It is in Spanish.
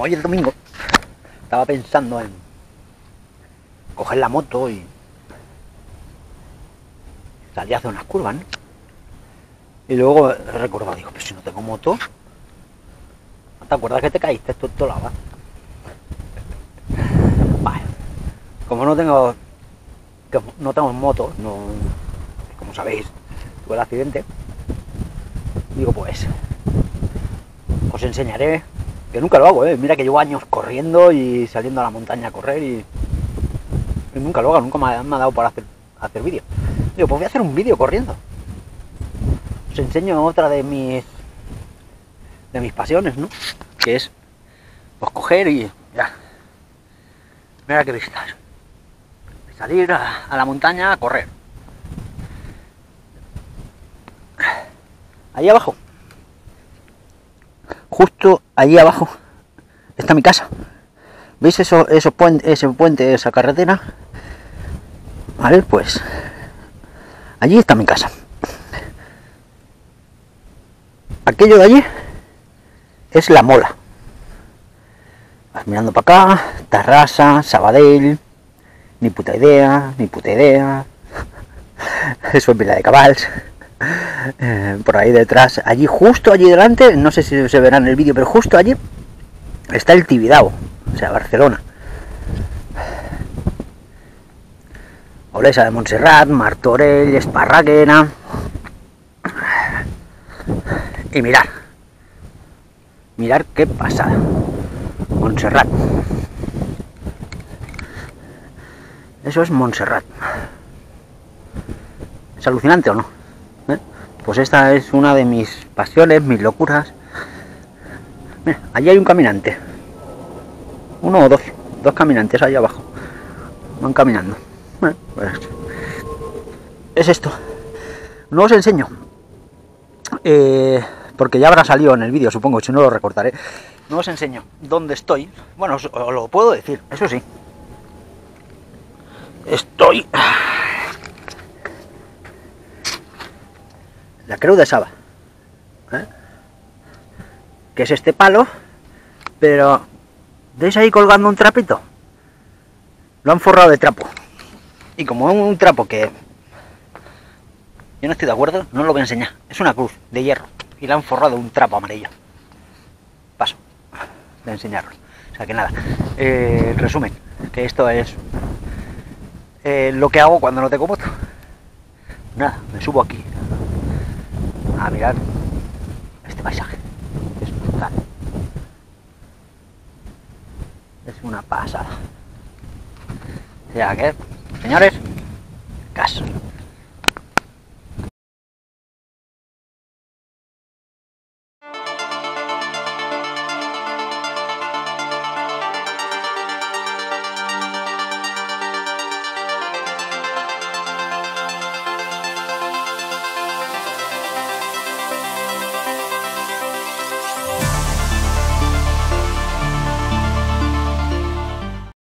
como hoy es domingo, estaba pensando en coger la moto y salir a hacer unas curvas, ¿no? Y luego he recordado, digo, pero si no tengo moto, ¿no te acuerdas que te caíste esto en todo lado? Vale, como no tengo moto, no, como sabéis, tuve el accidente, digo, pues os enseñaré, que nunca lo hago, mira que llevo años corriendo y saliendo a la montaña a correr y nunca lo hago, nunca me ha dado para hacer vídeo. Digo, pues voy a hacer un vídeo corriendo. Os enseño otra de mis pasiones, ¿no? Que es pues coger y ya, mira qué vistas, salir a la montaña a correr. Ahí abajo, justo allí abajo, está mi casa. ¿Veis ese puente, esa carretera? Vale, pues allí está mi casa. Aquello de allí es La Mola. Vas mirando para acá, Tarrasa, Sabadell, ni puta idea. Eso es Vila de Cabals. Por ahí detrás, allí, justo allí delante, no sé si se verá en el vídeo, pero justo allí está el Tibidabo, o sea, Barcelona. Olesa de Montserrat, Martorell, Esparraguera. Y mirad qué pasada, Montserrat. Eso es Montserrat. ¿Es alucinante o no? Pues esta es una de mis pasiones, mis locuras. Mira, allí hay un caminante. Uno o dos caminantes allá abajo. Van caminando. Bueno, pues es esto. No os enseño. Porque ya habrá salido en el vídeo, supongo, si no lo recortaré. No os enseño dónde estoy. Bueno, os lo puedo decir, eso sí. Estoy la Creu de Saba, que es este palo, pero ¿veis ahí colgando un trapito? Lo han forrado de trapo, y como es un trapo que yo no estoy de acuerdo, no lo voy a enseñar. Es una cruz de hierro y le han forrado un trapo amarillo. Paso de enseñarlo. O sea que nada, resumen, que esto es lo que hago cuando no tengo moto. Nada, me subo aquí a mirar este paisaje. Es brutal. Es una pasada. Ya que, señores, caso.